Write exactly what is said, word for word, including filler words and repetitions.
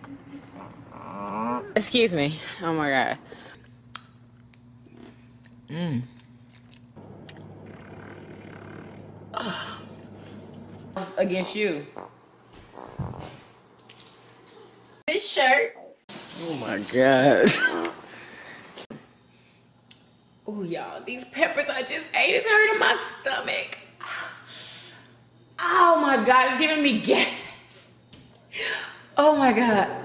Excuse me. Oh my God. Mmm. Against you. This shirt. Oh my God. Oh y'all, these peppers I just ate is hurting my stomach. Oh my God, it's giving me gas. Oh my God.